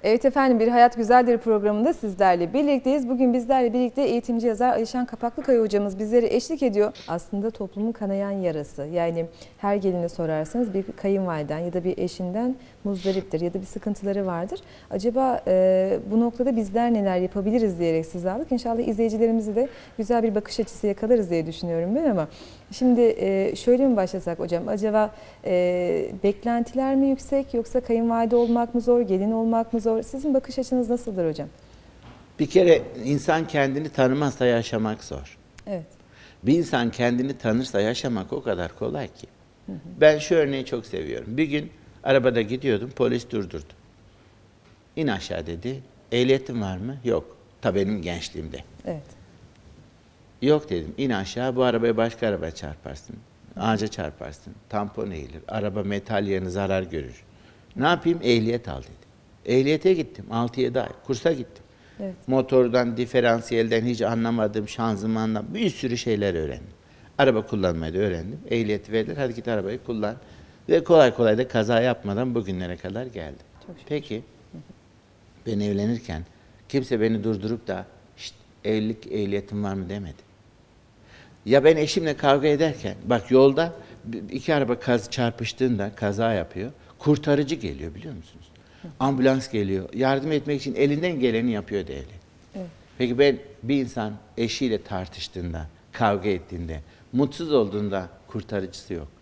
Evet efendim, Bir Hayat Güzeldir programında sizlerle birlikteyiz. Bugün bizlerle birlikte eğitimci yazar Alişan Kapaklıkaya hocamız bizlere eşlik ediyor. Aslında toplumun kanayan yarası. Yani her geline sorarsanız bir kayınvaliden ya da bir eşinden muzdariptir ya da bir sıkıntıları vardır. Acaba bu noktada bizler neler yapabiliriz diyerek size aldık. İnşallah izleyicilerimizi de güzel bir bakış açısı yakalarız diye düşünüyorum ben ama. Şimdi şöyle mi başlasak hocam? Acaba beklentiler mi yüksek yoksa kayınvalide olmak mı zor, gelin olmak mı zor? Sizin bakış açınız nasıldır hocam? Bir kere insan kendini tanımazsa yaşamak zor. Evet. Bir insan kendini tanırsa yaşamak o kadar kolay ki. Ben şu örneği çok seviyorum. Bir gün arabada gidiyordum, polis durdurdu. İn aşağı dedi. Ehliyetin var mı? Yok. Ta benim gençliğimde. Evet. Yok dedim. İn aşağı, bu arabaya başka arabaya çarparsın. Ağaca çarparsın. Tampon eğilir. Araba metal yerine zarar görür. Ne yapayım? Ehliyet al dedi. Ehliyete gittim. 6-7 ay. Kursa gittim. Evet. Motordan, diferansiyelden hiç anlamadığım şanzımandan bir sürü şeyler öğrendim. Araba kullanmayı da öğrendim. Ehliyeti verdiler. Hadi git arabayı kullan. Ve kolay kolay da kaza yapmadan bugünlere kadar geldim. Peki ben evlenirken kimse beni durdurup da evlilik ehliyetin var mı demedi. Ya ben eşimle kavga ederken, bak yolda iki araba çarpıştığında kaza yapıyor. Kurtarıcı geliyor biliyor musunuz? Ambulans geliyor. Yardım etmek için elinden geleni yapıyor devlet. Evet. Peki bir insan eşiyle tartıştığında, kavga ettiğinde, mutsuz olduğunda kurtarıcısı yok.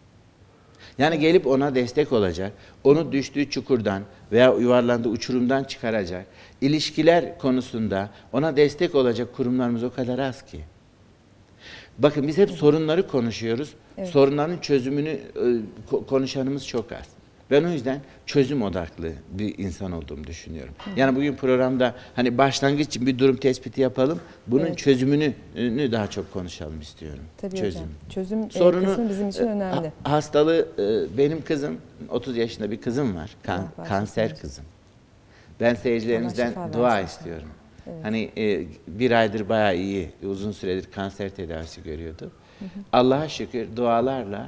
Yani gelip ona destek olacak, onu düştüğü çukurdan veya yuvarlandığı uçurumdan çıkaracak, ilişkiler konusunda ona destek olacak kurumlarımız o kadar az ki. Bakın biz hep sorunları konuşuyoruz, Evet. sorunların çözümünü konuşanımız çok az. Ben o yüzden çözüm odaklı bir insan olduğumu düşünüyorum. Yani bugün programda hani başlangıç için bir durum tespiti yapalım, bunun çözümünü daha çok konuşalım istiyorum. Tabii Çözüm. hocam. Çözüm Sorunu, kısmı bizim için önemli. Hastalığı benim kızım, 30 yaşında bir kızım var, kanser kızım. Ben seyircilerimizden dua istiyorum. Evet. Hani bir aydır bayağı iyi, uzun süredir kanser tedavisi görüyordu. Allah'a şükür dualarla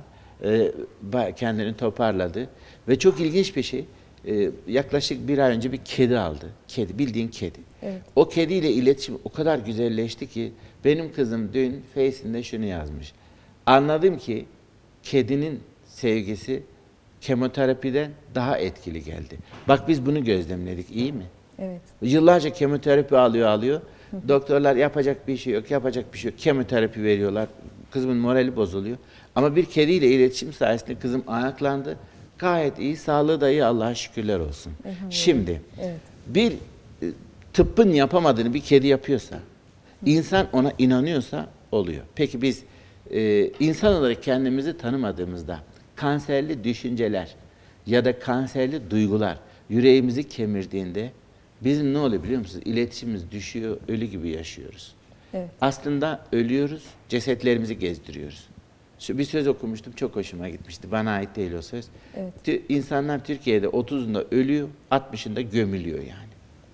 kendini toparladı. Ve çok ilginç bir şey, yaklaşık bir ay önce bir kedi aldı. Kedi, bildiğin kedi. Evet. O kediyle iletişim o kadar güzelleşti ki benim kızım dün Face'inde şunu yazmış. Anladım ki kedinin sevgisi kemoterapiden daha etkili geldi. Bak biz bunu gözlemledik, iyi mi? Evet. Yıllarca kemoterapi alıyor. Doktorlar yapacak bir şey yok, Kemoterapi veriyorlar. Kızımın morali bozuluyor. Ama bir kediyle iletişim sayesinde kızım ayaklandı. Gayet iyi, sağlığı da iyi, Allah'a şükürler olsun. Şimdi bir tıbbın yapamadığını bir kedi yapıyorsa, insan ona inanıyorsa oluyor. Peki biz insan olarak kendimizi tanımadığımızda kanserli düşünceler ya da kanserli duygular yüreğimizi kemirdiğinde bizim ne oluyor biliyor musunuz? İletişimimiz düşüyor, ölü gibi yaşıyoruz. Evet. Aslında ölüyoruz, cesetlerimizi gezdiriyoruz. Bir söz okumuştum, çok hoşuma gitmişti. Bana ait değil o söz. Evet. İnsanlar Türkiye'de 30'unda ölüyor, 60'ında gömülüyor yani.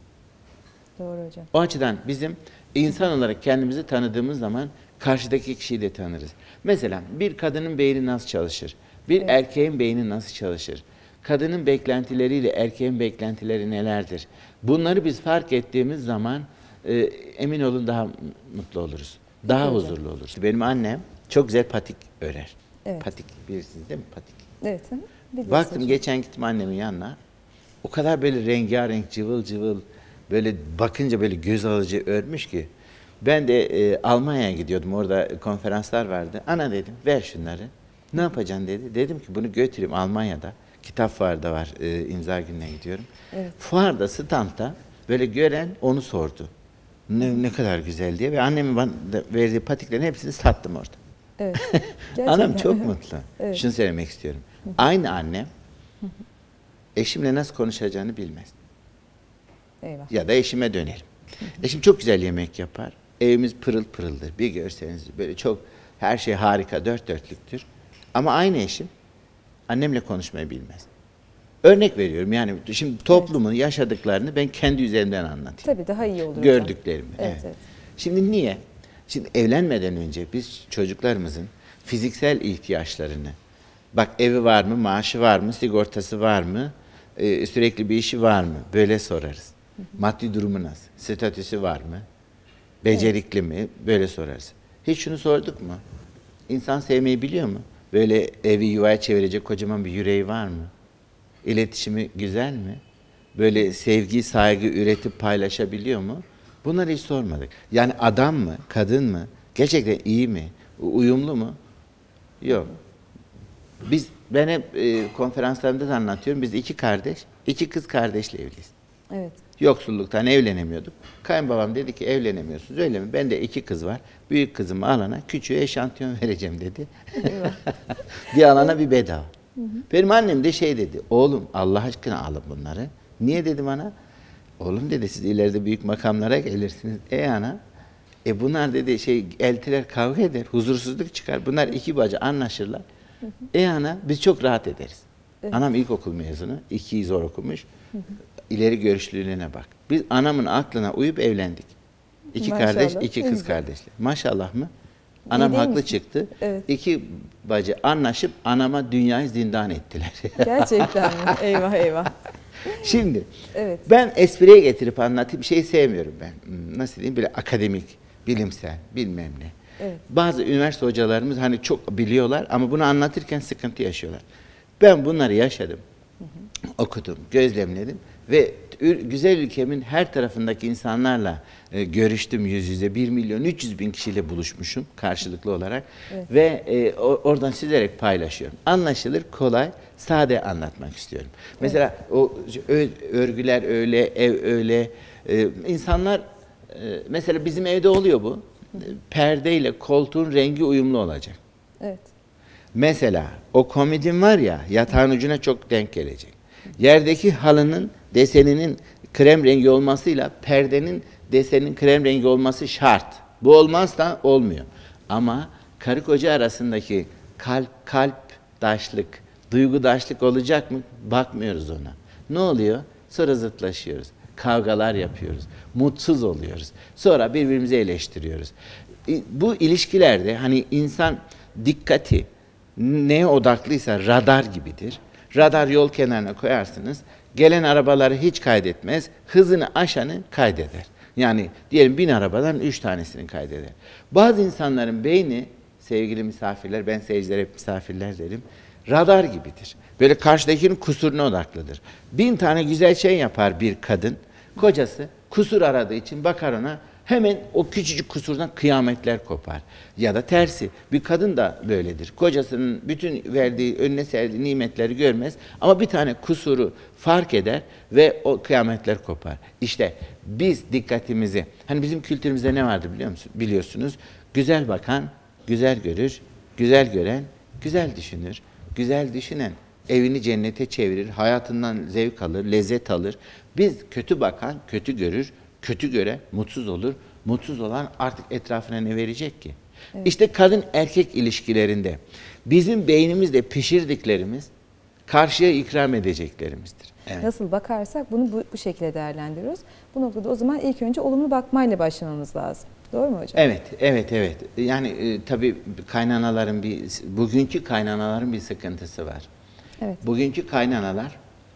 Doğru hocam. O açıdan bizim insan olarak kendimizi tanıdığımız zaman karşıdaki kişiyi de tanırız. Mesela bir kadının beyni nasıl çalışır? Bir erkeğin beyni nasıl çalışır? Kadının beklentileriyle erkeğin beklentileri nelerdir? Bunları biz fark ettiğimiz zaman emin olun daha mutlu oluruz. Daha huzurlu oluruz. Benim annem çok güzel patik örer. Evet. Patik bilirsiniz değil mi? Patik. Evet. Baktım hocam. Geçen gittim annemin yanına. O kadar böyle rengarenk, cıvıl cıvıl, böyle bakınca böyle göz alıcı örmüş ki. Ben de Almanya'ya gidiyordum. Orada konferanslar vardı. Ana dedim ver şunları. Ne yapacaksın dedi. Dedim ki bunu götüreyim Almanya'da. Kitap fuarda var. İmza gününe gidiyorum. Evet. Fuarda, standta böyle gören onu sordu. Ne kadar güzel diye. Ve annemin bana verdiği patiklerin hepsini sattım orada. Evet. Anam çok mutlu. Evet. Şunu söylemek istiyorum. Aynı annem eşimle nasıl konuşacağını bilmez. Eyvah. Ya da eşime dönelim. Eşim çok güzel yemek yapar. Evimiz pırıl pırıldır. Bir görseniz böyle çok her şey harika, dört dörtlüktür. Ama aynı eşim annemle konuşmayı bilmez. Örnek veriyorum yani şimdi toplumun yaşadıklarını ben kendi üzerimden anlatayım. Tabii daha iyi olur. Gördüklerimi. Evet. Şimdi niye? Şimdi evlenmeden önce biz çocuklarımızın fiziksel ihtiyaçlarını, bak evi var mı, maaşı var mı, sigortası var mı, Sürekli bir işi var mı? Böyle sorarız. Maddi durumu nasıl? Statüsü var mı? Becerikli mi? Böyle sorarız. Hiç şunu sorduk mu? İnsan sevmeyi biliyor mu? Böyle evi yuvaya çevirecek kocaman bir yüreği var mı? İletişimi güzel mi? Böyle sevgi, saygı üretip paylaşabiliyor mu? Bunları hiç sormadık. Yani adam mı, kadın mı? Gerçekten iyi mi? Uyumlu mu? Yok. Ben hep konferanslarımda da anlatıyorum. Biz 2 kardeş, 2 kız kardeşle evliyiz. Evet. Yoksulluktan evlenemiyorduk. Kayınbabam dedi ki evlenemiyorsunuz öyle mi? Bende 2 kız var. Büyük kızımı alana küçüğe eşantiyon vereceğim dedi. Bir alana bir bedava. Benim annem de şey dedi. Oğlum Allah aşkına alın bunları. Niye dedim ana? Oğlum dedi siz ileride büyük makamlara gelirsiniz. Ana? Bunlar dedi eltiler kavga eder. Huzursuzluk çıkar. Bunlar 2 bacı anlaşırlar. Ana biz çok rahat ederiz. Evet. Anam ilkokul mezunu. 2'yi zor okumuş. İleri görüşlülüğüne bak. Biz anamın aklına uyup evlendik. 2 kardeş, 2 kız kardeşler. Maşallah mı? Anam haklı çıktı. Evet. 2 bacı anlaşıp anama dünyayı zindan ettiler. Gerçekten mi? Eyvah eyvah. Şimdi ben espriye getirip anlatayım. Sevmiyorum ben. Nasıl diyeyim? Böyle akademik, bilimsel, bilmem ne. Evet. Bazı üniversite hocalarımız hani çok biliyorlar ama bunu anlatırken sıkıntı yaşıyorlar. Ben bunları yaşadım. Okudum, gözlemledim ve güzel ülkemin her tarafındaki insanlarla görüştüm yüz yüze. 1.300.000 kişiyle buluşmuşum karşılıklı olarak ve oradan süzerek paylaşıyorum. Anlaşılır, kolay, sade anlatmak istiyorum. Mesela o örgüler öyle, ev öyle. İnsanlar mesela bizim evde oluyor bu. Perdeyle koltuğun rengi uyumlu olacak. Evet. Mesela o komodin var ya yatağın ucuna çok denk gelecek. Yerdeki halının deseninin krem rengi olmasıyla perdenin desenin krem rengi olması şart. Bu olmazsa olmuyor. Ama karı koca arasındaki kalpdaşlık, duygudaşlık olacak mı? Bakmıyoruz ona. Ne oluyor? Sonra zıtlaşıyoruz. Kavgalar yapıyoruz. Mutsuz oluyoruz. Sonra birbirimizi eleştiriyoruz. Bu ilişkilerde hani insan dikkati neye odaklıysa radar gibidir. Radar yol kenarına koyarsınız. Gelen arabaları hiç kaydetmez. Hızını aşanı kaydeder. Yani diyelim 1000 arabadan 3 tanesini kaydeder. Bazı insanların beyni, sevgili misafirler, ben seyircilere hep misafirler derim, radar gibidir. Böyle karşıdakinin kusuruna odaklıdır. 1000 tane güzel şey yapar bir kadın. Kocası kusur aradığı için bakar ona, hemen o küçücük kusurdan kıyametler kopar. Ya da tersi. Bir kadın da böyledir. Kocasının bütün verdiği, önüne serdiği nimetleri görmez ama bir tane kusuru fark eder ve o kıyametler kopar. İşte biz dikkatimizi, hani bizim kültürümüzde ne vardı biliyorsunuz? Güzel bakan, güzel görür, güzel gören, güzel düşünür. Güzel düşünen evini cennete çevirir, hayatından zevk alır, lezzet alır. Biz kötü bakan, kötü görür, kötü gören mutsuz olur. Mutsuz olan artık etrafına ne verecek ki? Evet. İşte kadın erkek ilişkilerinde bizim beynimizde pişirdiklerimiz karşıya ikram edeceklerimizdir. Evet. Nasıl bakarsak bunu bu şekilde değerlendiriyoruz. Bu noktada o zaman ilk önce olumlu bakmayla başlamamız lazım. Doğru mu hocam? Evet. Yani tabii bugünkü kaynanaların bir sıkıntısı var. Evet. Bugünkü kaynanalar,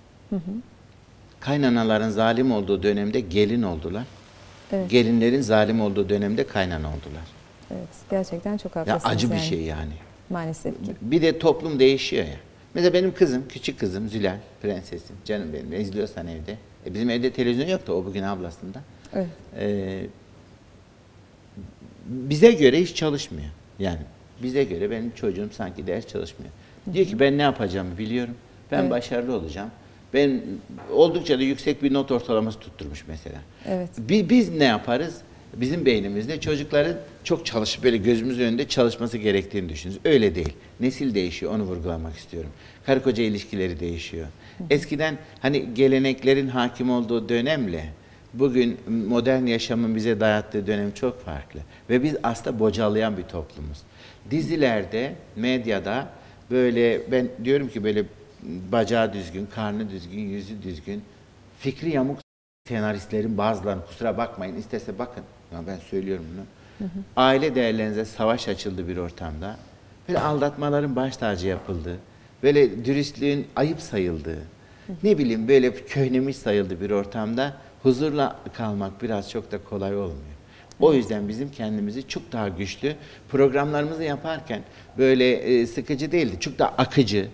kaynanaların zalim olduğu dönemde gelin oldular. Evet. Gelinlerin zalim olduğu dönemde kaynana oldular. Evet, gerçekten çok haklısınız. Ya acı bir şey yani. Maalesef ki. Bir de toplum değişiyor ya. Mesela benim kızım, küçük kızım Zülal, prensesim, canım benim, izliyorsan evde. Bizim evde televizyon yoktu, o bugün ablasında. Evet. Bize göre hiç çalışmıyor. Yani bize göre benim çocuğum sanki ders çalışmıyor. Diyor ki ben ne yapacağımı biliyorum. Ben başarılı olacağım. Ben oldukça da yüksek bir not ortalaması tutturmuş mesela. Evet. Biz ne yaparız? Bizim beynimizde çocukların çok çalışıp böyle gözümüzün önünde çalışması gerektiğini düşünürüz. Öyle değil. Nesil değişiyor, onu vurgulamak istiyorum. Karı koca ilişkileri değişiyor. Eskiden hani geleneklerin hakim olduğu dönemle bugün modern yaşamın bize dayattığı dönem çok farklı. Ve biz aslında bocalayan bir toplumuz. Dizilerde, medyada böyle ben diyorum ki böyle bacağı düzgün, karnı düzgün, yüzü düzgün, fikri yamuk senaristlerin bazılarını kusura bakmayın, isterse bakın. Ya ben söylüyorum bunu. Aile değerlerinize savaş açıldı bir ortamda. Böyle aldatmaların baş tacı yapıldı. Böyle dürüstlüğün ayıp sayıldığı, Ne bileyim böyle köhnemiş sayıldı bir ortamda huzurla kalmak biraz çok da kolay olmuyor. O yüzden bizim kendimizi çok daha güçlü programlarımızı yaparken böyle sıkıcı değildi. Çok daha akıcı,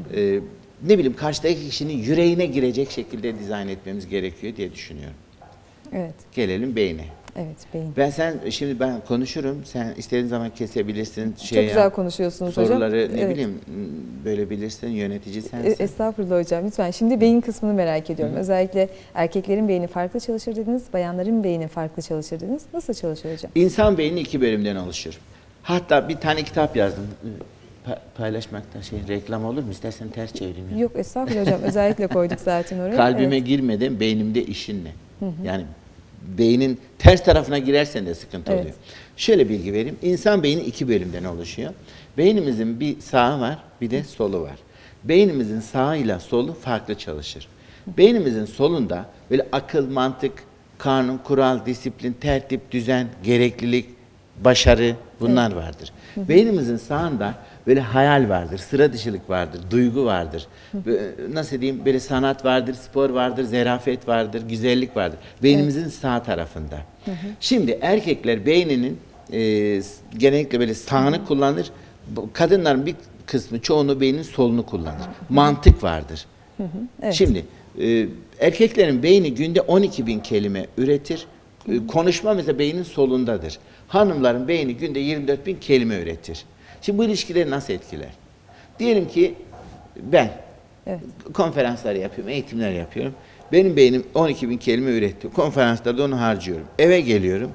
ne bileyim karşıdaki kişinin yüreğine girecek şekilde dizayn etmemiz gerekiyor diye düşünüyorum. Evet. Gelelim beyne. Evet, beyin. Şimdi ben konuşurum. Sen istediğin zaman kesebilirsin. Çok güzel konuşuyorsunuz hocam. Soruları ne Evet. bileyim böyle bilirsin. Yönetici sensin. Estağfurullah hocam, lütfen. Şimdi beyin kısmını merak ediyorum. Özellikle erkeklerin beyni farklı çalışır dediniz, bayanların beyni farklı çalışır dediniz. Nasıl çalışır hocam? İnsan beyni 2 bölümden oluşur. Hatta bir tane kitap yazdım. Paylaşmakta reklam olur mu? İstersen ters çevireyim. Ya. Yok estağfurullah hocam. Özellikle koyduk zaten oraya. Kalbime girmeden beynimde işin ne? Yani beynin ters tarafına girersen de sıkıntı oluyor. Şöyle bilgi vereyim. İnsan beyni 2 bölümden oluşuyor. Beynimizin bir sağı var, bir de solu var. Beynimizin sağıyla solu farklı çalışır. Beynimizin solunda böyle akıl, mantık, kanun, kural, disiplin, tertip, düzen, gereklilik, başarı bunlar vardır. Beynimizin sağında böyle hayal vardır, sıra dışılık vardır, duygu vardır. Nasıl diyeyim? Böyle sanat vardır, spor vardır, zerafet vardır, güzellik vardır. Beynimizin sağ tarafında. Şimdi erkekler beyninin genellikle böyle sağını kullanır. Kadınların bir kısmı çoğunu beynin solunu kullanır. Mantık vardır. Evet. Şimdi erkeklerin beyni günde 12.000 kelime üretir. Konuşma mesela beynin solundadır. Hanımların beyni günde 24.000 kelime üretir. Şimdi bu ilişkileri nasıl etkiler? Diyelim ki ben konferanslar yapıyorum, eğitimler yapıyorum. Benim beynim 12.000 kelime üretti. Konferanslarda onu harcıyorum. Eve geliyorum.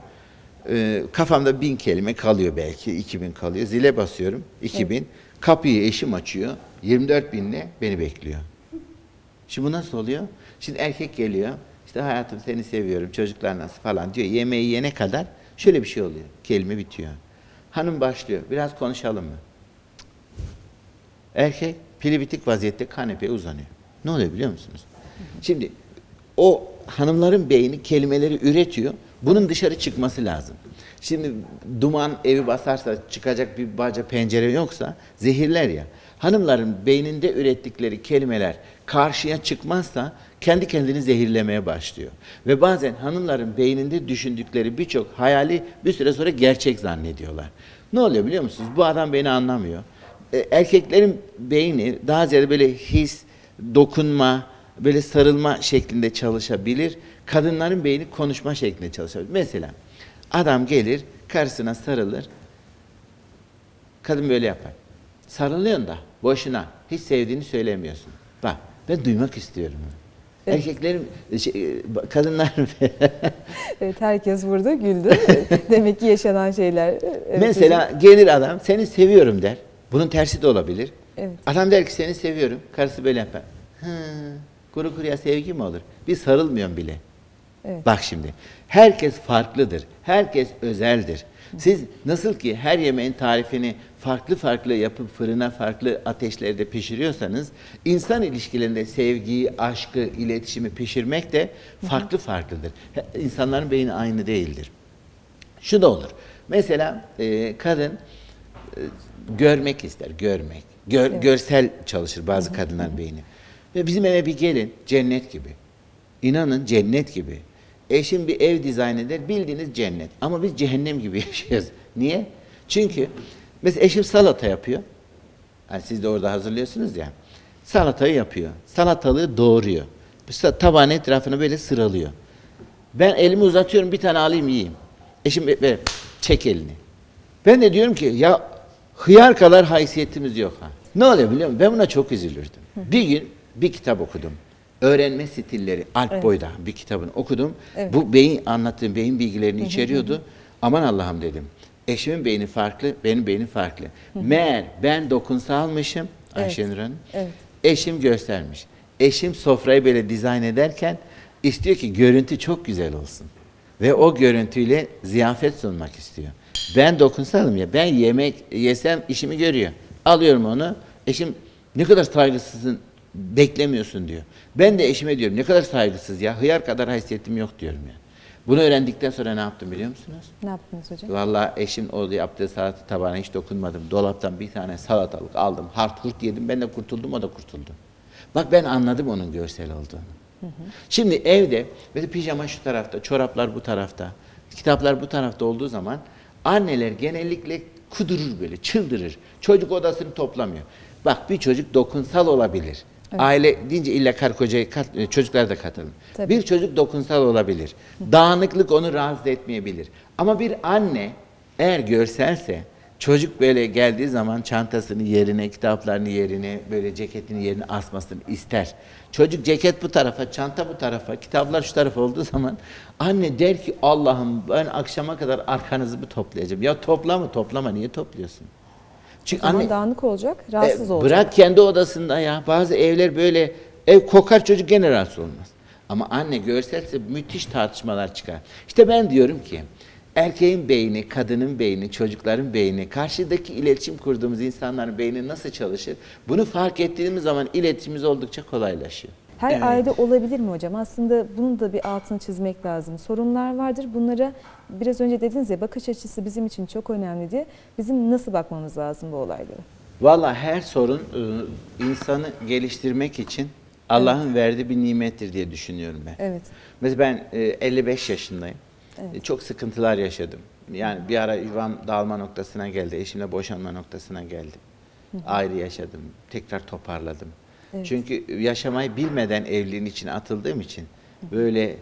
Kafamda 1000 kelime kalıyor belki. 2000 kalıyor. Zile basıyorum. 2000. Evet. Kapıyı eşim açıyor. 24.000'le beni bekliyor. Şimdi bu nasıl oluyor? Şimdi erkek geliyor. İşte hayatım seni seviyorum. Çocuklar nasıl falan diyor. Yemeği yene kadar şöyle bir şey oluyor. Kelime bitiyor. Hanım başlıyor. Biraz konuşalım mı? Erkek pili bitik vaziyette kanepeye uzanıyor. Ne oluyor biliyor musunuz? Şimdi o hanımların beyni kelimeleri üretiyor. Bunun dışarı çıkması lazım. Şimdi duman evi basarsa çıkacak bir baca pencere yoksa zehirler ya. Hanımların beyninde ürettikleri kelimeler karşıya çıkmazsa kendi kendini zehirlemeye başlıyor. Ve bazen hanımların beyninde düşündükleri birçok hayali bir süre sonra gerçek zannediyorlar. Ne oluyor biliyor musunuz? Bu adam beni anlamıyor. Erkeklerin beyni daha ziyade böyle his, dokunma, böyle sarılma şeklinde çalışabilir. Kadınların beyni konuşma şeklinde çalışabilir. Mesela adam gelir, karısına sarılır. Kadın böyle yapar. Sarılıyorsun da boşuna. Hiç sevdiğini söylemiyorsun. Bak ben duymak istiyorum. Evet. Erkeklerin, kadınlar... Evet, herkes burada güldü. Demek ki yaşanan şeyler... Evet, mesela hocam. Gelir adam, seni seviyorum der. Bunun tersi de olabilir. Evet. Adam der ki seni seviyorum. Karısı böyle yapar. Kuru kuruya sevgi mi olur? Bir sarılmıyorum bile. Evet. Bak şimdi, herkes farklıdır. Herkes özeldir. Siz nasıl ki her yemeğin tarifini farklı farklı yapıp fırına farklı ateşlerde pişiriyorsanız, insan ilişkilerinde sevgiyi, aşkı, iletişimi pişirmek de farklı farklıdır. İnsanların beyni aynı değildir. Şu da olur. Mesela kadın görmek ister, görmek. Evet. Görsel çalışır bazı kadınların beyni. Ve bizim eve bir gelin, cennet gibi. İnanın cennet gibi. Eşim bir ev dizayn eder, bildiğiniz cennet. Ama biz cehennem gibi yaşıyoruz. Niye? Çünkü mesela eşim salata yapıyor. Yani siz de orada hazırlıyorsunuz ya. Salatayı yapıyor. Salatalığı doğruyor. Tabağın etrafını böyle sıralıyor. Ben elimi uzatıyorum, bir tane alayım yiyeyim. Eşim böyle çek elini. Ben de diyorum ki ya hıyar kadar haysiyetimiz yok ha. Ne oluyor biliyor musun? Ben buna çok üzülürdüm. Bir gün bir kitap okudum. Öğrenme Stilleri, Alp Boy'da bir kitabını okudum. Evet. Bu anlattığım beyin bilgilerini içeriyordu. Aman Allah'ım dedim. Eşimin beyni farklı, benim beynim farklı. Meğer ben dokunsalmışım Ayşenur Hanım. Evet. Eşim göstermiş. Eşim sofrayı böyle dizayn ederken istiyor ki görüntü çok güzel olsun. Ve o görüntüyle ziyafet sunmak istiyor. Ben dokunsalım ya, ben yemek yesem işimi görüyor. Alıyorum onu, eşim ne kadar saygısızsın, beklemiyorsun diyor. Ben de eşime diyorum ne kadar saygısız ya, hıyar kadar haysiyetim yok diyorum ya. Bunu öğrendikten sonra ne yaptım biliyor musunuz? Ne yaptınız hocam? Vallahi eşim o yaptığı salata tabağına hiç dokunmadım. Dolaptan bir tane salatalık aldım, hart hurt yedim, ben de kurtuldum, o da kurtuldu. Bak ben anladım onun görsel olduğunu. Şimdi evde mesela pijama şu tarafta, çoraplar bu tarafta, kitaplar bu tarafta olduğu zaman anneler genellikle kudurur böyle, çıldırır. Çocuk odasını toplamıyor. Bak bir çocuk dokunsal olabilir. Evet. Aile deyince illa karı kocayı çocuklar da katalım. Tabii. Bir çocuk dokunsal olabilir. Dağınıklık onu rahatsız etmeyebilir. Ama bir anne eğer görselse çocuk böyle geldiği zaman çantasını yerine, kitaplarını yerine, böyle ceketini yerine asmasını ister. Çocuk ceket bu tarafa, çanta bu tarafa, kitaplar şu tarafa olduğu zaman anne der ki Allah'ım ben akşama kadar arkanızı mı toplayacağım? Ya toplama niye topluyorsun? Çünkü O zaman anne dağınık olacak, rahatsız olacak. bırak kendi odasında ya. Bazı evler böyle ev kokar çocuk gene rahatsız olmaz. Ama anne görselse müthiş tartışmalar çıkar. İşte ben diyorum ki erkeğin beyni, kadının beyni, çocukların beyni, karşıdaki iletişim kurduğumuz insanların beyni nasıl çalışır? Bunu fark ettiğimiz zaman iletişimimiz oldukça kolaylaşıyor. Her Evet. ailede olabilir mi hocam? Aslında bunun da bir altını çizmek lazım. Sorunlar vardır. Bunlara biraz önce dediniz ya, bakış açısı bizim için çok önemli diye. Bizim nasıl bakmamız lazım bu olaylara? Vallahi her sorun insanı geliştirmek için Allah'ın verdiği bir nimettir diye düşünüyorum ben. Evet. Mesela ben 55 yaşındayım. Evet. Çok sıkıntılar yaşadım. Yani bir ara yuvam dağılma noktasına geldi. Eşimle boşanma noktasına geldim. Ayrı yaşadım. Tekrar toparladım. Evet. Çünkü yaşamayı bilmeden evliliğin içine atıldığım için böyle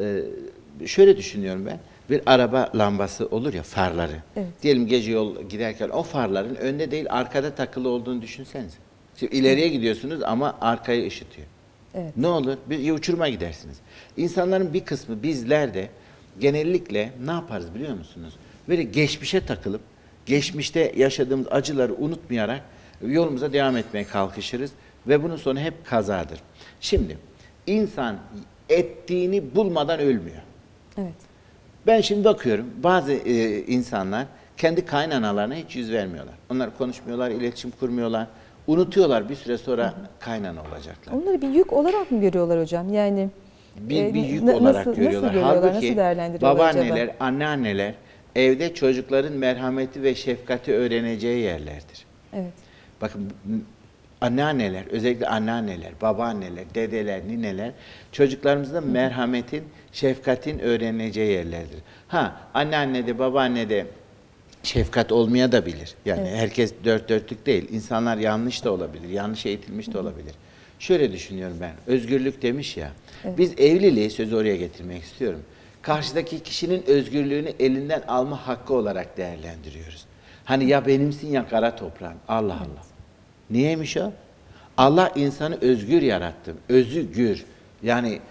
şöyle düşünüyorum ben. Bir araba lambası olur ya, farları. Evet. Diyelim gece yol giderken o farların önde değil arkada takılı olduğunu düşünsenize. Şimdi ileriye gidiyorsunuz ama arkayı ışıtıyor. Evet. Ne olur? Bir uçuruma gidersiniz. İnsanların bir kısmı, bizler de genellikle ne yaparız biliyor musunuz? Böyle geçmişe takılıp, geçmişte yaşadığımız acıları unutmayarak yolumuza devam etmeye kalkışırız ve bunun sonu hep kazadır. Şimdi insan ettiğini bulmadan ölmüyor. Evet. Ben şimdi bakıyorum bazı insanlar kendi kaynanalarına hiç yüz vermiyorlar. Onlar konuşmuyorlar, iletişim kurmuyorlar. Unutuyorlar, bir süre sonra kaynana olacaklar. Onları bir yük olarak mı görüyorlar hocam? Yani Bir yük nasıl olarak görüyorlar. Nasıl görüyorlar, Halbuki nasıl değerlendiriyorlar babaanneler, acaba? anneanneler evde çocukların merhameti ve şefkati öğreneceği yerlerdir. Evet. Bakın anneanneler, özellikle anneanneler, babaanneler, dedeler, nineler çocuklarımızda merhametin, şefkatin öğreneceği yerlerdir. Ha, anneannede, babaannede şefkat olmaya da bilir. Yani Evet. herkes dört dörtlük değil. İnsanlar yanlış da olabilir, yanlış eğitilmiş de olabilir. Şöyle düşünüyorum ben, özgürlük demiş ya, Evet. biz evliliği, sözü oraya getirmek istiyorum. Karşıdaki kişinin özgürlüğünü elinden alma hakkı olarak değerlendiriyoruz. Hani ya benimsin ya kara toprağın. Allah Allah. Niyeymiş o? Allah insanı özgür yarattı. Özgür. Yani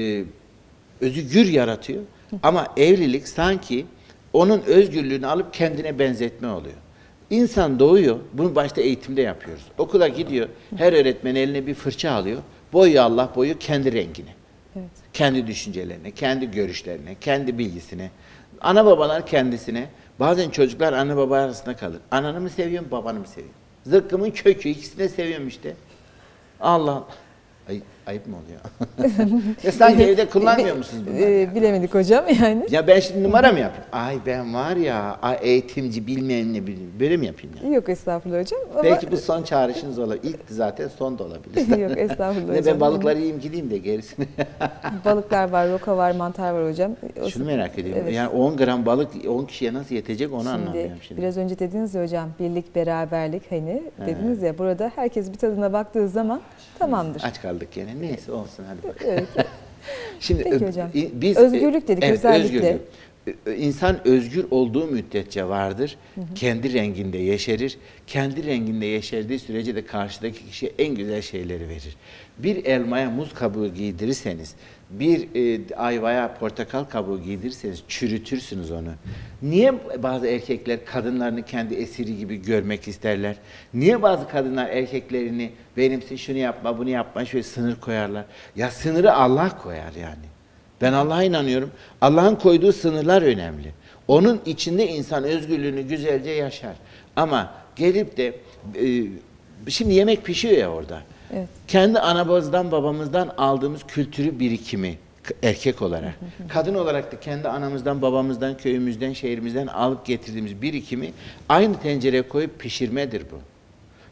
özgür yaratıyor. Ama evlilik sanki onun özgürlüğünü alıp kendine benzetme oluyor. İnsan doğuyor. Bunu başta eğitimde yapıyoruz. Okula gidiyor. Her öğretmen eline bir fırça alıyor. Boyuyor Allah boyu kendi rengine. Evet. Kendi düşüncelerine, kendi görüşlerine, kendi bilgisine. Ana babalar kendisine. Bazen çocuklar anne baba arasında kalır. Ananı mı seviyorum, babanı mı seviyorum? Zıkkımın kökü, ikisini de seviyorum işte. Allah Allah. Ayıp mı oluyor? Ya sanki evde kullanmıyor musunuz bunları? Bilemedik hocam yani. Ya ben şimdi numara mı yapayım? Ay ben var ya, eğitimci bilmem ne bileyim. Böyle mi yapayım ya? Yok estağfurullah hocam. Ama Belki bu son çağrışınız olabilir. İlk zaten son da olabilir. Yok estağfurullah Ne hocam. ben balıkları yiyeyim gideyim de gerisini. Balıklar var, roka var, mantar var hocam. Şunu merak ediyorum. Evet. Yani 10 gram balık 10 kişiye nasıl yetecek onu anlamıyorum şimdi. Biraz önce dediniz ya hocam, birlik, beraberlik hani dediniz ya, burada herkes bir tadına baktığı zaman tamamdır. Aç kaldık gene. Neyse olsun hadi bakalım. Evet. Şimdi Peki hocam. biz Özgürlük dedik, evet, özellikle. özgürlük. İnsan özgür olduğu müddetçe vardır. Kendi renginde yeşerir. Kendi renginde yeşerdiği sürece de karşıdaki kişiye en güzel şeyleri verir. Bir elmaya muz kabuğu giydirirseniz, bir ayvaya portakal kabuğu giydirirseniz çürütürsünüz onu. Niye bazı erkekler kadınlarını kendi esiri gibi görmek isterler? Niye bazı kadınlar erkeklerini benimsin şunu yapma bunu yapma şöyle sınır koyarlar? Ya sınırı Allah koyar yani. Ben Allah'a inanıyorum. Allah'ın koyduğu sınırlar önemli. Onun içinde insan özgürlüğünü güzelce yaşar. Ama gelip de şimdi yemek pişiyor ya orada. Evet. Kendi anamızdan babamızdan aldığımız kültürü birikimi erkek olarak. Kadın olarak da kendi anamızdan babamızdan köyümüzden şehrimizden alıp getirdiğimiz birikimi aynı tencereye koyup pişirmedir bu.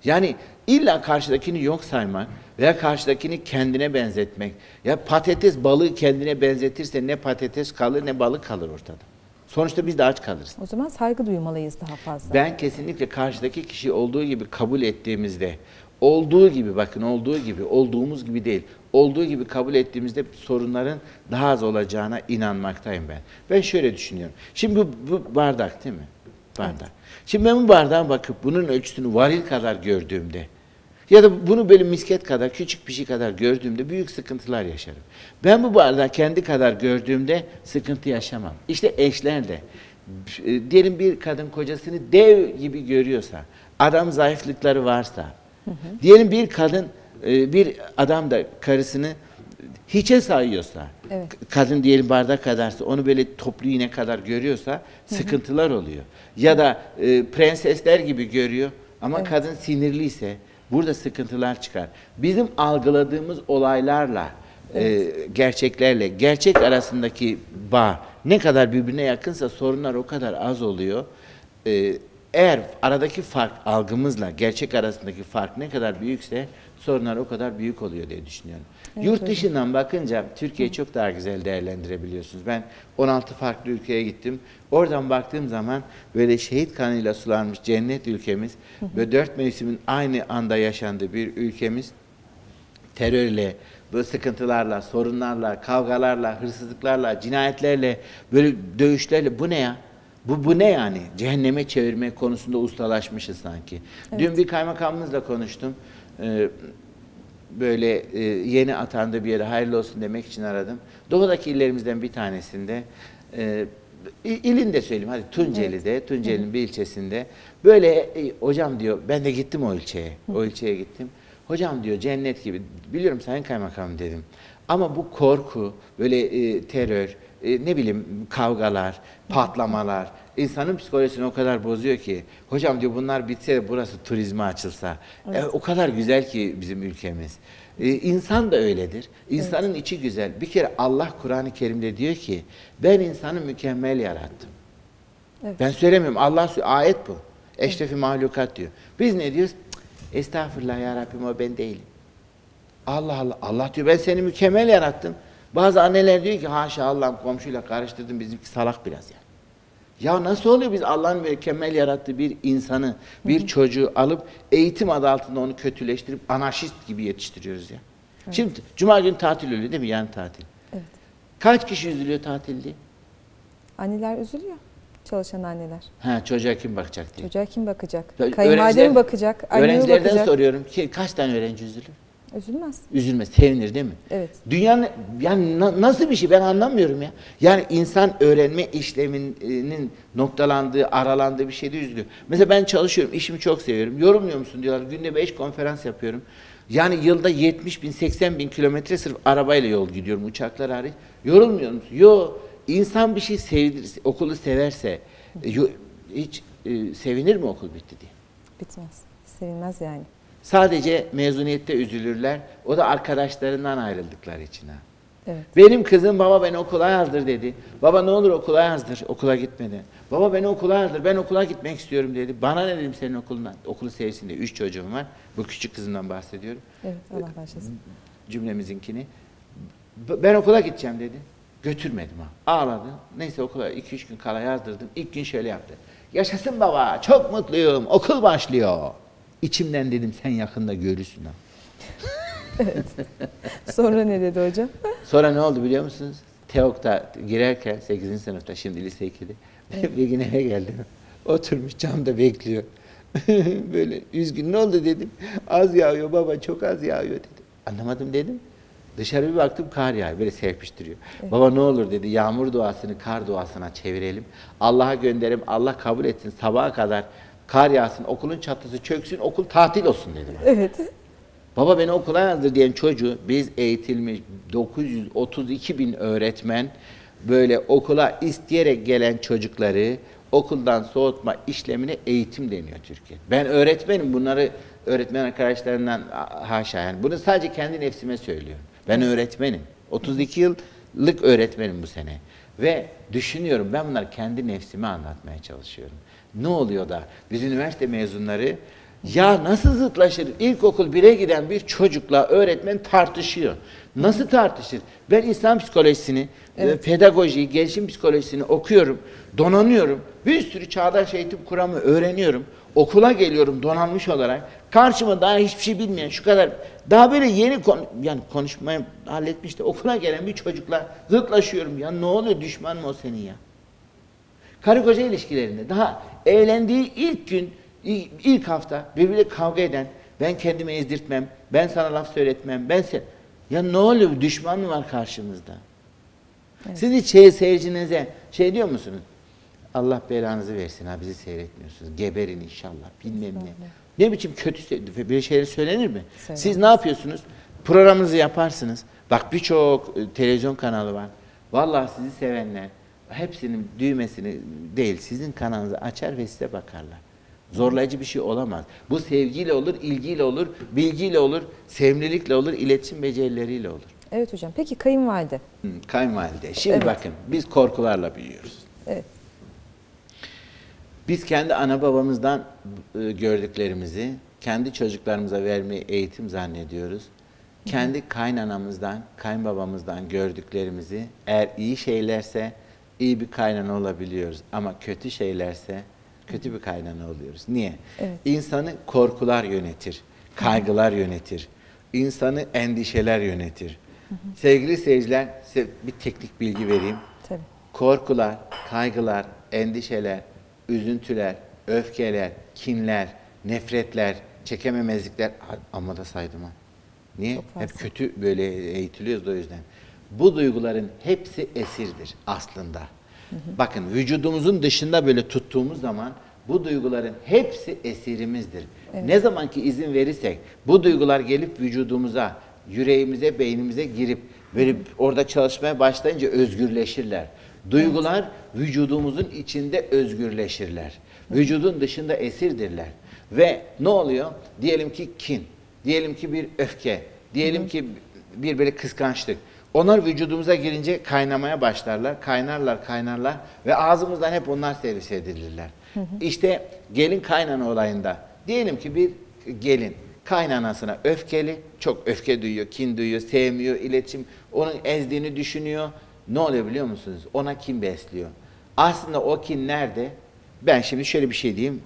Yani illa karşıdakini yok saymak veya karşıdakini kendine benzetmek. Ya patates balığı kendine benzetirse ne patates kalır ne balık kalır ortada. Sonuçta biz de aç kalırız. O zaman saygı duymalıyız daha fazla. Ben kesinlikle karşıdaki kişiyi olduğu gibi kabul ettiğimizde, olduğu gibi bakın olduğu gibi, olduğumuz gibi değil, olduğu gibi kabul ettiğimizde sorunların daha az olacağına inanmaktayım ben. Ben şöyle düşünüyorum. Şimdi bu bardak değil mi? Bardak. Evet. Şimdi ben bu bardağa bakıp bunun ölçüsünü varil kadar gördüğümde ya da bunu böyle misket kadar, küçük bir şey kadar gördüğümde büyük sıkıntılar yaşarım. Ben bu bardağı kendi kadar gördüğümde sıkıntı yaşamam. İşte eşler de. Diyelim bir kadın kocasını dev gibi görüyorsa, adam zayıflıkları varsa, diyelim bir kadın, bir adam da karısını hiçe sayıyorsa, evet. Kadın diyelim bardak kadarsa, onu böyle toplu iğne kadar görüyorsa sıkıntılar oluyor. Ya da prensesler gibi görüyor ama evet. Kadın sinirliyse burada sıkıntılar çıkar. Bizim algıladığımız olaylarla, evet. Gerçeklerle, gerçek arasındaki bağ ne kadar birbirine yakınsa sorunlar o kadar az oluyor. Eğer aradaki fark algımızla gerçek arasındaki fark ne kadar büyükse sorunlar o kadar büyük oluyor diye düşünüyorum. Evet, yurt dışından bakınca Türkiye'yi çok daha güzel değerlendirebiliyorsunuz. Ben 16 farklı ülkeye gittim. Oradan baktığım zaman böyle şehit kanıyla sulanmış cennet ülkemiz ve 4 mevsimin aynı anda yaşandığı bir ülkemiz terörle, böyle sıkıntılarla, sorunlarla, kavgalarla, hırsızlıklarla, cinayetlerle, böyle dövüşlerle bu ne ya? Bu ne yani? Cehenneme çevirme konusunda ustalaşmışız sanki. Evet. Dün bir kaymakamımızla konuştum. Böyle yeni atandığı bir yere hayırlı olsun demek için aradım. Doğudaki illerimizden bir tanesinde, ilini de söyleyeyim hadi Tunceli'de, evet. Tunceli'nin bir ilçesinde. Böyle hocam diyor, ben de gittim o ilçeye, o ilçeye gittim. Hocam diyor cennet gibi, biliyorum Sayın Kaymakam dedim. Ama bu korku, böyle terör, ne bileyim kavgalar, patlamalar insanın psikolojisini o kadar bozuyor ki. Hocam diyor bunlar bitse de burası turizme açılsa. Evet. O kadar güzel ki bizim ülkemiz. İnsan da öyledir. İnsanın evet. içi güzel. Bir kere Allah Kur'an-ı Kerim'de diyor ki ben insanı mükemmel yarattım. Evet. Ben söylemiyorum. Allah ayet bu. Eşrefi mahlukat diyor. Biz ne diyoruz? Estağfurullah ya Rabbim o ben değilim. Allah Allah. Allah diyor ben seni mükemmel yarattım. Bazı anneler diyor ki haşa Allah'ım komşuyla karıştırdım bizimki salak biraz yani. Ya nasıl oluyor biz Allah'ın mükemmel yarattığı bir insanı, bir çocuğu alıp eğitim adı altında onu kötüleştirip anarşist gibi yetiştiriyoruz ya. Evet. Şimdi cuma günü tatil oluyor değil mi? Yani tatil. Evet. Kaç kişi üzülüyor tatil diye? Anneler üzülüyor. Çalışan anneler. Ha çocuğa kim bakacak diye. Çocuğa kim bakacak? Kayınvalide mi bakacak? Anne mi bakacak? Öğrencilerden soruyorum ki kaç tane öğrenci üzülür? Üzülmez. Üzülmez, sevinir değil mi? Evet. Dünyanın yani nasıl bir şey ben anlamıyorum ya. Yani insan öğrenme işleminin noktalandığı, aralandığı bir şeyde üzülüyor. Mesela ben çalışıyorum, işimi çok seviyorum. Yorulmuyor musun diyorlar. Günde 5 konferans yapıyorum. Yani yılda 70 bin, 80 bin kilometre sırf arabayla yol gidiyorum, uçaklar hariç. Yorulmuyor musun? Yok. İnsan bir şey sevdirse, okulu severse hiç sevinir mi okul bitti diye? Bitmez. Sevinmez yani. Sadece mezuniyette üzülürler. O da arkadaşlarından ayrıldıkları için. Ha. Evet. Benim kızım baba beni okula yazdır dedi. Baba ne olur okula yazdır. Okula gitmedi. Baba beni okula yazdır. Ben okula gitmek istiyorum dedi. Bana ne dedim senin okulundan? Okulu sevsin diye. 3 çocuğum var. Bu küçük kızımdan bahsediyorum. Evet Allah başlasın. Cümlemizinkini. Ben okula gideceğim dedi. Götürmedim ha. Ağladı. Neyse okula 2-3 gün kala yazdırdım. İlk gün şöyle yaptı. Yaşasın baba. Çok mutluyum. Okul başlıyor. İçimden dedim sen yakında görürsün ha. Evet. Sonra ne dedi hocam? Sonra ne oldu biliyor musunuz? TEOK'ta girerken 8. sınıfta şimdi lise 2'de evet. Bir gün eve geldim. Oturmuş camda bekliyor. Böyle üzgün ne oldu dedim. Az yağıyor baba çok az yağıyor dedi. Anlamadım dedim. Dışarı bir baktım kar yağıyor böyle serpiştiriyor. Evet. Baba ne olur dedi yağmur duasını kar duasına çevirelim. Allah'a gönderim Allah kabul etsin sabaha kadar kar yağsın okulun çatısı çöksün okul tatil olsun dedim. Evet. Baba beni okula yazdır diyen çocuğu biz eğitilmiş 932 bin öğretmen böyle okula isteyerek gelen çocukları okuldan soğutma işlemine eğitim deniyor Türkiye. Ben öğretmenim bunları öğretmen arkadaşlarından haşa yani bunu sadece kendi nefsime söylüyorum. Ben öğretmenim. 32 yıllık öğretmenim bu sene. Ve düşünüyorum ben bunları kendi nefsime anlatmaya çalışıyorum. Ne oluyor da biz üniversite mezunları Ya nasıl zıtlaşır? İlkokul 1'e giden bir çocukla öğretmen tartışıyor. Nasıl tartışır? Ben İslam psikolojisini, pedagojiyi, gelişim psikolojisini okuyorum, donanıyorum. Bir sürü çağdaş eğitim kuramı öğreniyorum. Okula geliyorum donanmış olarak. Karşıma daha hiçbir şey bilmeyen şu kadar, daha böyle yeni yani konuşmayı halletmiş de okula gelen bir çocukla zıtlaşıyorum. Ya ne oluyor, düşman mı o senin ya? Karı koca ilişkilerinde daha evlendiği ilk gün, ilk hafta birbiriyle kavga eden, ben kendimi ezdirtmem, ben sana laf söyletmem, ya ne oluyor, düşman mı var karşımızda? Evet. Siz hiç seyircinize diyor musunuz? Allah belanızı versin ha, bizi seyretmiyorsunuz. Geberin inşallah, bilmem ne. Ne biçim kötü bir şeyler söylenir mi? Söylenmez. Siz ne yapıyorsunuz? Programınızı yaparsınız. Bak birçok televizyon kanalı var. Vallahi sizi sevenler hepsinin düğmesini değil, sizin kanalınızı açar ve size bakarlar. Zorlayıcı bir şey olamaz. Bu sevgiyle olur, ilgiyle olur, bilgiyle olur, sevimlilikle olur, iletişim becerileriyle olur. Evet hocam. Peki kayınvalide? Kayınvalide. Şimdi bakın, biz korkularla büyüyoruz. Evet. Biz kendi ana babamızdan gördüklerimizi kendi çocuklarımıza vermeyi eğitim zannediyoruz. Kendi kaynanamızdan, kayınbabamızdan gördüklerimizi eğer iyi şeylerse iyi bir kaynana olabiliyoruz. Ama kötü şeylerse kötü bir kaynana oluyoruz. Niye? Evet. İnsanı korkular yönetir, kaygılar yönetir. İnsanı endişeler yönetir. Sevgili seyirciler, size bir teknik bilgi vereyim. Tabii. Korkular, kaygılar, endişeler, üzüntüler, öfkeler, kinler, nefretler, çekememezlikler, amma da saydım ha. Niye? Hep kötü böyle eğitiliyoruz da o yüzden. Bu duyguların hepsi esirdir aslında. Bakın vücudumuzun dışında böyle tuttuğumuz zaman bu duyguların hepsi esirimizdir. Evet. Ne zaman ki izin verirsek bu duygular gelip vücudumuza, yüreğimize, beynimize girip böyle orada çalışmaya başlayınca özgürleşirler. Duygular vücudumuzun içinde özgürleşirler. Vücudun dışında esirdirler. Ve ne oluyor? Diyelim ki kin, diyelim ki bir öfke, diyelim ki bir böyle kıskançlık. Onlar vücudumuza girince kaynamaya başlarlar, kaynarlar ve ağzımızdan hep onlar servis edilirler. İşte gelin kaynana olayında, diyelim ki bir gelin kaynanasına öfkeli, çok öfke duyuyor, kin duyuyor, sevmiyor, iletişim, onun ezdiğini düşünüyor. Ne oluyor biliyor musunuz? Ona kin besliyor. Aslında o kin nerede? Ben şimdi şöyle bir şey diyeyim.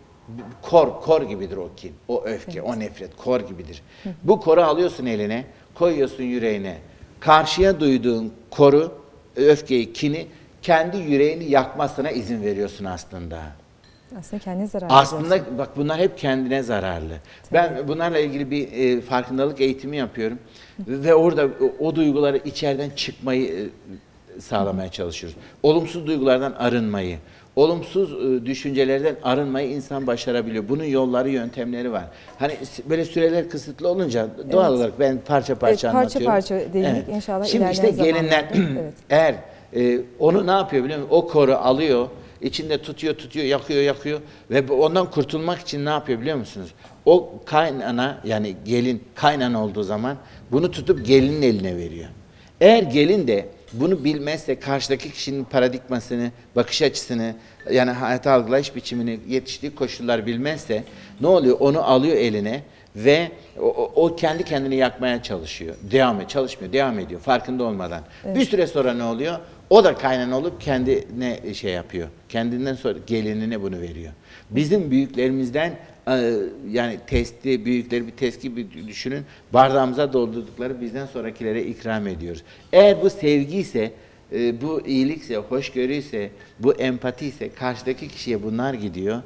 Kor gibidir o kin, o öfke, o nefret, kor gibidir. Bu koru alıyorsun eline, koyuyorsun yüreğine. Karşıya duyduğun koru, öfkeyi, kini kendi yüreğini yakmasına izin veriyorsun aslında. Aslında kendine zararlı. Aslında bak bunlar hep kendine zararlı. Tabii. Ben bunlarla ilgili bir farkındalık eğitimi yapıyorum. Ve orada o duyguları içeriden çıkmayı sağlamaya çalışıyoruz. Olumsuz duygulardan arınmayı, olumsuz düşüncelerden arınmayı insan başarabiliyor. Bunun yolları, yöntemleri var. Hani böyle süreler kısıtlı olunca doğal olarak ben parça anlatıyorum. Parça değindik inşallah. Şimdi işte gelinler eğer onu ne yapıyor biliyor musun? O koru alıyor, içinde tutuyor, yakıyor ve ondan kurtulmak için ne yapıyor biliyor musunuz? O kaynana, yani gelin kaynana olduğu zaman bunu tutup gelinin eline veriyor. Eğer gelin de bunu bilmezse, karşıdaki kişinin paradigmasını, bakış açısını, yani hayata algılayış biçimini, yetiştiği koşullar bilmezse ne oluyor? Onu alıyor eline ve o kendi kendini yakmaya çalışıyor. Çalışmıyor, devam ediyor farkında olmadan. Evet. Bir süre sonra ne oluyor? O da kaynana olup kendine yapıyor. Kendinden sonra gelinine bunu veriyor. Bizim büyüklerimizden yani büyükleri bir test gibi düşünün. Bardağımıza doldurdukları bizden sonrakilere ikram ediyoruz. Eğer bu sevgi ise, bu iyilikse, hoşgörü ise, bu empati ise karşıdaki kişiye bunlar gidiyor.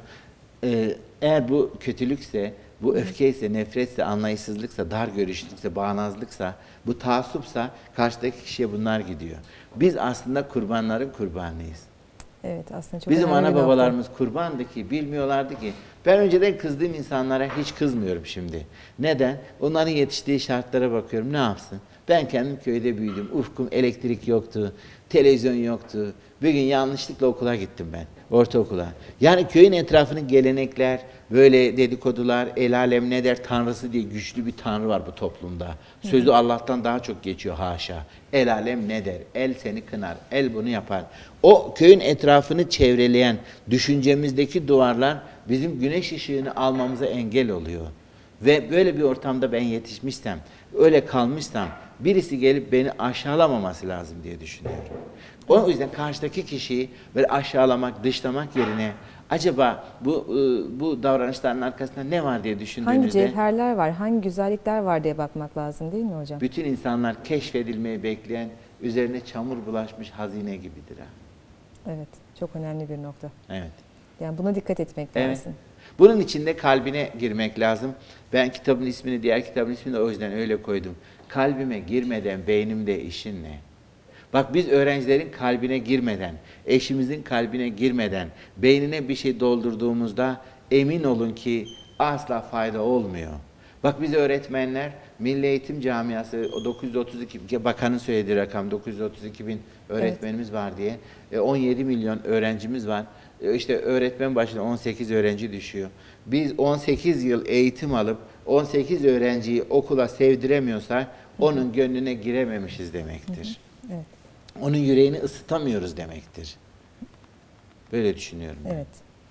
Eğer bu kötülükse, bu öfkeyse, nefretse, anlayışsızlıksa, dar görüşlükse, bağnazlıksa, bu taassupsa karşıdaki kişiye bunlar gidiyor. Biz aslında kurbanların kurbanıyız. Evet, aslında çok bizim ana babalarımız kurbandı ki, bilmiyorlardı ki. Ben önceden kızdığım insanlara hiç kızmıyorum şimdi. Neden? Onların yetiştiği şartlara bakıyorum. Ne yapsın? Ben kendim köyde büyüdüm. Ufkum elektrik yoktu, televizyon yoktu. Bir gün yanlışlıkla okula gittim ben, ortaokula. Yani köyün etrafının gelenekler, böyle dedikodular, el alem ne der tanrısı diye güçlü bir tanrı var bu toplumda. Sözü Allah'tan daha çok geçiyor haşa. El alem ne der, el seni kınar, el bunu yapar. O köyün etrafını çevreleyen düşüncemizdeki duvarlar bizim güneş ışığını almamıza engel oluyor. Ve böyle bir ortamda ben yetişmişsem, öyle kalmışsam birisi gelip beni aşağılamaması lazım diye düşünüyorum. O yüzden karşıdaki kişiyi böyle aşağılamak, dışlamak yerine acaba bu davranışların arkasında ne var diye Hangi düşündüğünüzde cevherler var, hangi güzellikler var diye bakmak lazım değil mi hocam? bütün insanlar keşfedilmeyi bekleyen, üzerine çamur bulaşmış hazine gibidir. Ha. Evet, çok önemli bir nokta. Evet. Yani buna dikkat etmek Evet. lazım. Bunun için de kalbine girmek lazım. Ben kitabın ismini, diğer kitabın ismini de o yüzden öyle koydum. Kalbime girmeden beynimde işin ne? Bak biz öğrencilerin kalbine girmeden, eşimizin kalbine girmeden, beynine bir şey doldurduğumuzda emin olun ki asla fayda olmuyor. Bak biz öğretmenler, Milli Eğitim Camiası, o 932, bakanın söylediği rakam 932 bin öğretmenimiz var diye, 17 milyon öğrencimiz var. İşte öğretmen başına 18 öğrenci düşüyor. Biz 18 yıl eğitim alıp 18 öğrenciyi okula sevdiremiyorsak onun gönlüne girememişiz demektir. Evet. Onun yüreğini ısıtamıyoruz demektir. Böyle düşünüyorum. Evet.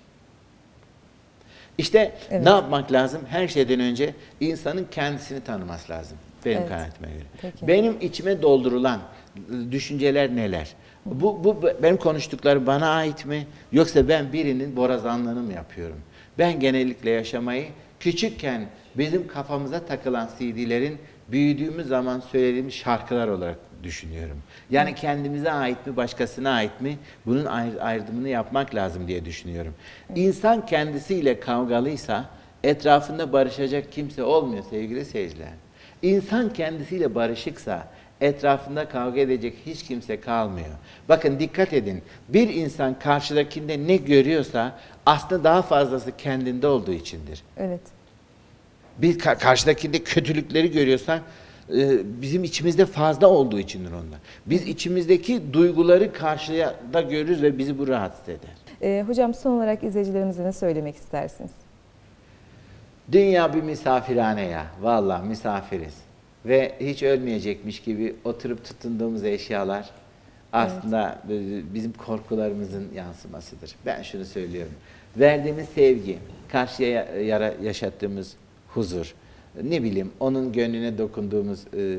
İşte Evet. ne yapmak lazım? Her şeyden önce insanın kendisini tanıması lazım. Benim Evet. kanaatime göre. Peki. Benim içime doldurulan düşünceler neler? Bu benim konuştukları bana ait mi? Yoksa ben birinin borazanlığını mı yapıyorum? Ben genellikle yaşamayı küçükken bizim kafamıza takılan CD'lerin büyüdüğümüz zaman söylediğimiz şarkılar olarak düşünüyorum. Yani kendimize ait mi, başkasına ait mi? Bunun ayrımını yapmak lazım diye düşünüyorum. İnsan kendisiyle kavgalıysa etrafında barışacak kimse olmuyor sevgili seyirciler. İnsan kendisiyle barışıksa etrafında kavga edecek hiç kimse kalmıyor. Bakın dikkat edin. Bir insan karşıdakinde ne görüyorsa aslında daha fazlası kendinde olduğu içindir. Evet. Bir karşıdakinde kötülükleri görüyorsak bizim içimizde fazla olduğu içindir onlar. Biz içimizdeki duyguları karşıya da görürüz ve bizi bu rahatsız eder. Hocam son olarak izleyicilerimize ne söylemek istersiniz? Dünya bir misafirhane ya. Vallahi misafiriz. Ve hiç ölmeyecekmiş gibi oturup tutunduğumuz eşyalar aslında bizim korkularımızın yansımasıdır. Ben şunu söylüyorum. Verdiğimiz sevgi, karşıya yaşattığımız huzur, ne bileyim onun gönlüne dokunduğumuz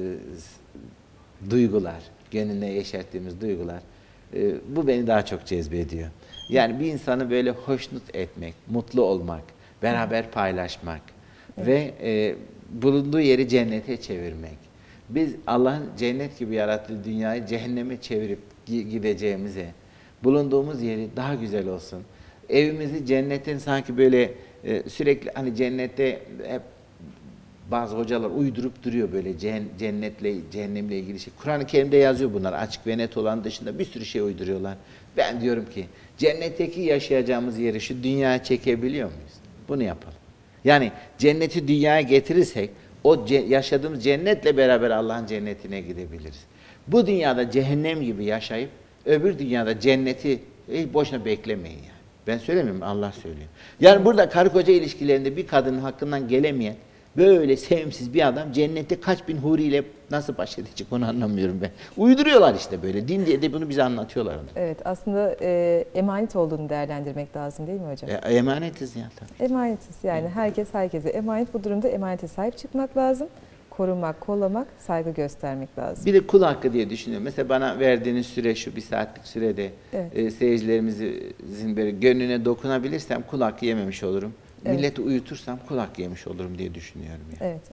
duygular, gönlüne yeşerttiğimiz duygular, bu beni daha çok cezbediyor. Yani bir insanı böyle hoşnut etmek, mutlu olmak, beraber paylaşmak ve bulunduğu yeri cennete çevirmek. Biz Allah'ın cennet gibi yarattığı dünyayı cehenneme çevirip gideceğimize, bulunduğumuz yeri daha güzel olsun. Evimizi cennetin sanki böyle sürekli hani cennette hep bazı hocalar uydurup duruyor böyle cennetle, cehennemle ilgili şey. Kur'an-ı Kerim'de yazıyor bunlar. Açık ve net olan dışında bir sürü şey uyduruyorlar. Ben diyorum ki cennetteki yaşayacağımız yeri şu dünyaya çekebiliyor muyuz? Bunu yapalım. Yani cenneti dünyaya getirirsek o yaşadığımız cennetle beraber Allah'ın cennetine gidebiliriz. Bu dünyada cehennem gibi yaşayıp öbür dünyada cenneti boşuna beklemeyin yani. Ben söylemiyorum, Allah söylüyor. Yani burada karı koca ilişkilerinde bir kadının hakkından gelemeyen böyle sevimsiz bir adam cennette kaç bin huriyle nasıl baş edecek onu anlamıyorum ben. Uyduruyorlar işte böyle. Din diye de bunu bize anlatıyorlar. Evet, aslında emanet olduğunu değerlendirmek lazım değil mi hocam? Emanetiz ya tabii. Emanetiz yani herkes herkese emanet. Bu durumda emanete sahip çıkmak lazım. Korumak, kollamak, saygı göstermek lazım. Bir de kul hakkı diye düşünüyorum. Mesela bana verdiğiniz süre şu bir saatlik sürede seyircilerimizin böyle gönlüne dokunabilirsem kul hakkı yememiş olurum. Evet. Milleti uyutursam kul hakkı yemiş olurum diye düşünüyorum. Yani. Evet.